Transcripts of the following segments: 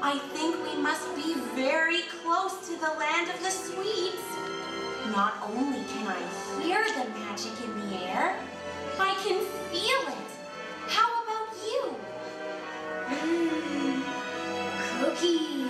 I think we must be very close to the land of the sweets. Not only can I hear the magic in the air, I can feel it. How about you? Cookies.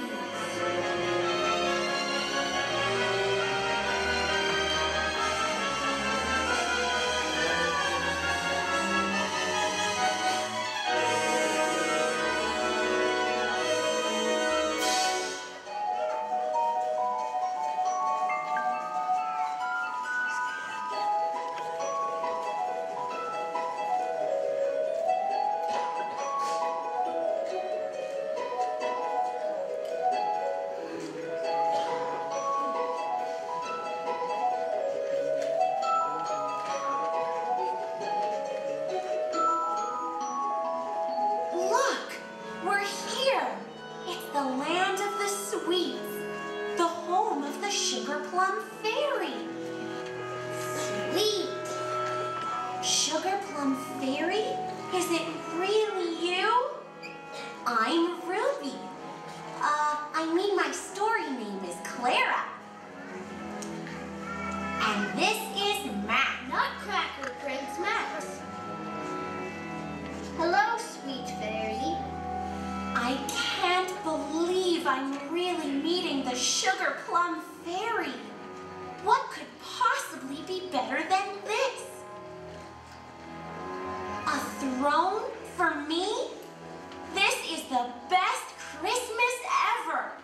Look, we're here. It's the land of the sweets, the home of the Sugar Plum Fairy. Sweet. Sugar Plum Fairy? Is it really you? I'm Ruby. My story name is Clara. And this is Max. Nutcracker Prince Max. Hello, sweet fairy. I can't believe I'm really meeting the Sugar Plum Fairy. What could possibly be better than this? A throne for me? This is the best Christmas ever.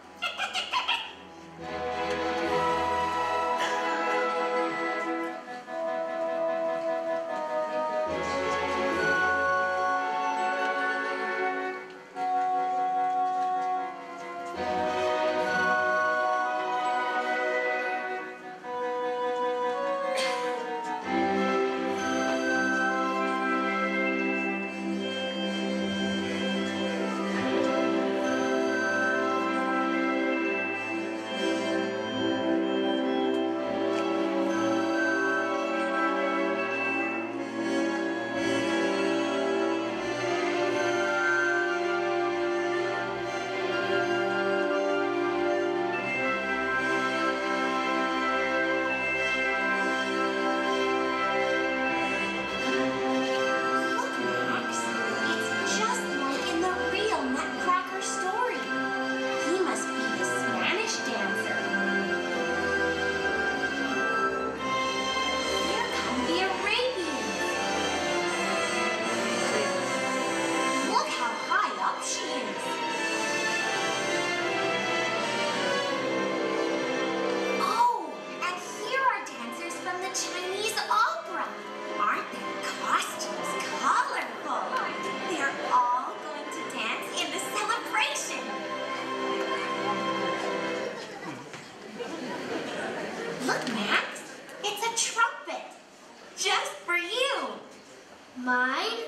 Mine?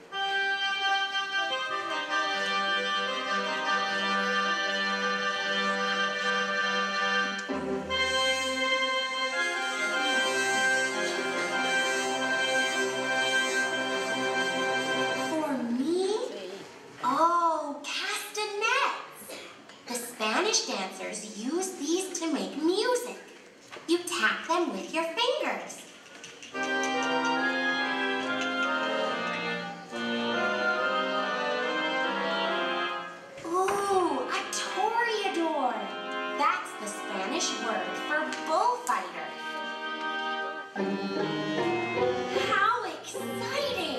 For me? Oh, castanets. The Spanish dancers use these to make music. You tap them with your fingers. Ooh, a toreador. That's the Spanish word for bullfighter. How exciting!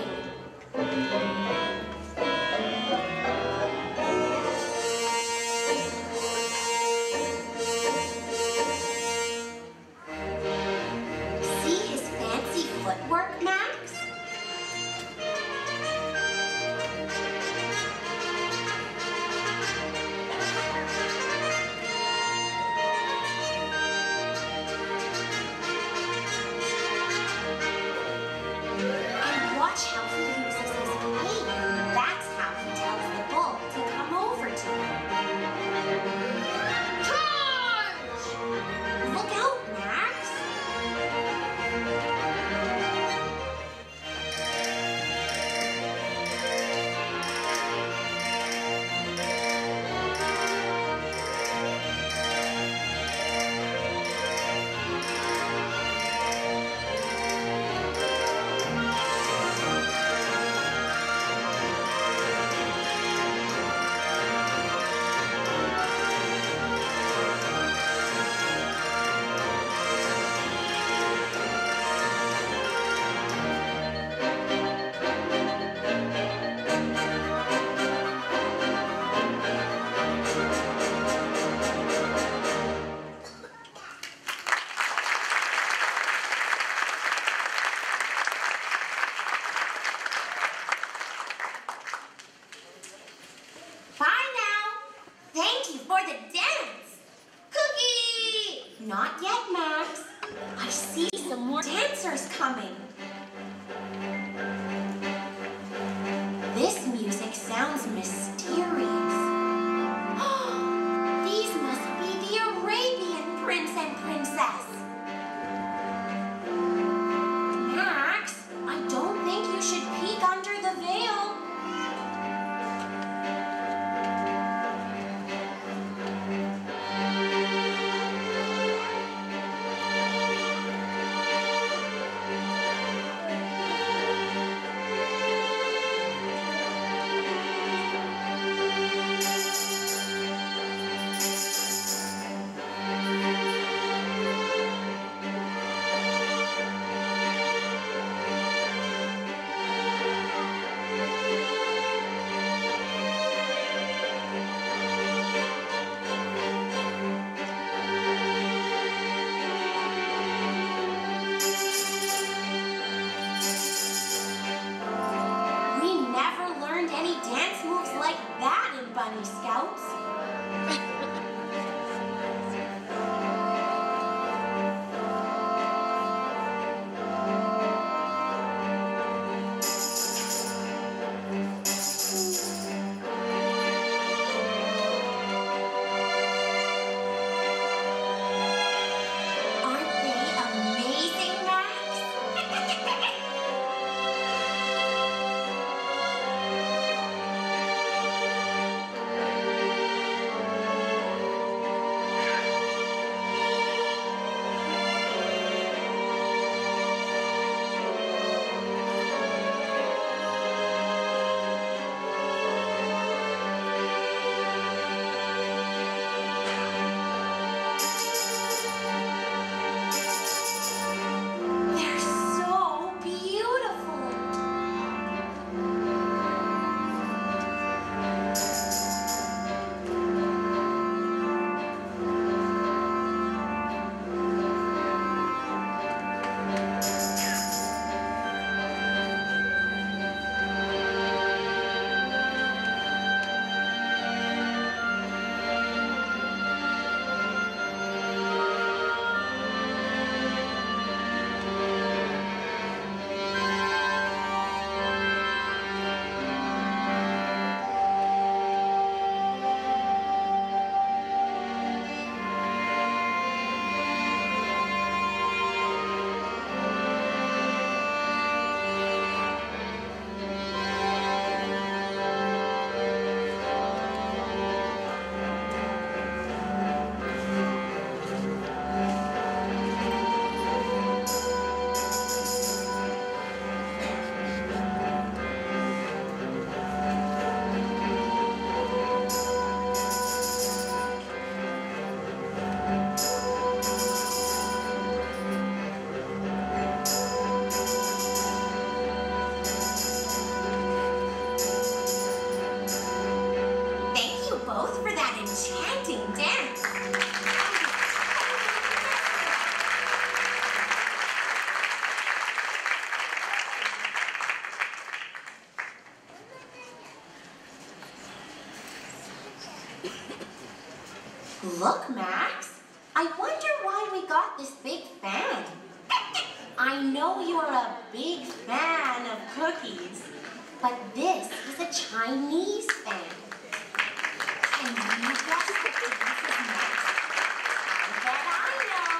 Look, Max. I wonder why we got this big fan. I know you're a big fan of cookies, but this is a Chinese fan. Can you guess what this is next? I bet I know.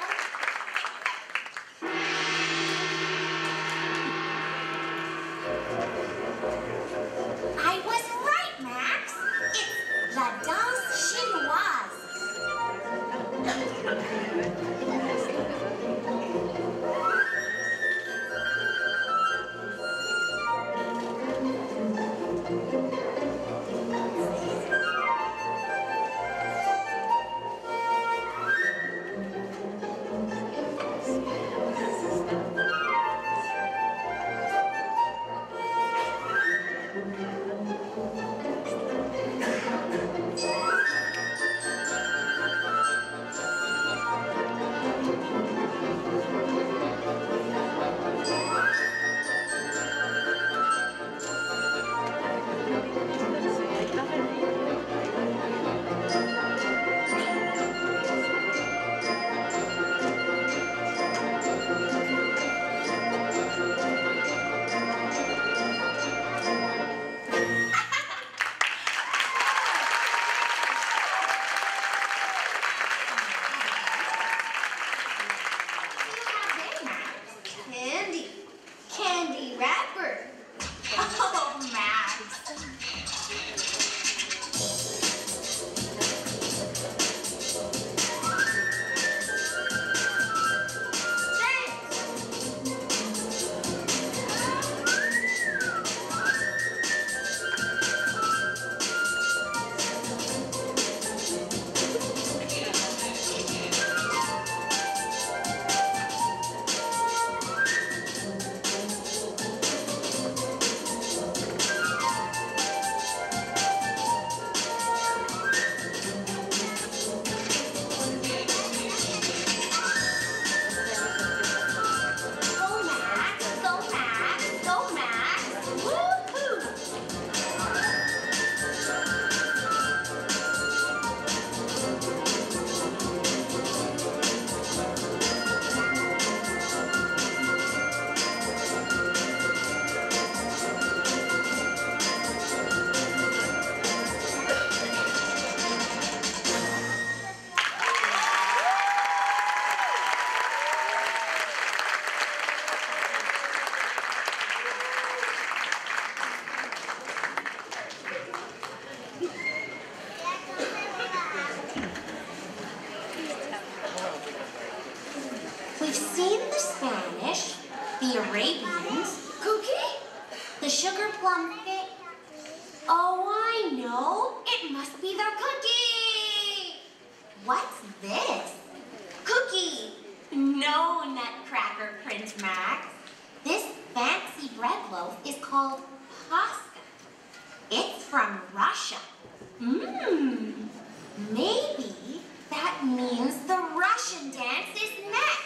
I was right, Max. It's La Danse Chinoise. Candy wrapper. Oh, Max. We've seen the Spanish, the Arabians, Cookie? the sugar plum cake. Oh, I know. It must be their cookie. What's this? Cookie. No, Nutcracker Prince Max. This fancy bread loaf is called Pascha. It's from Russia. Maybe that means the Russian dance is next.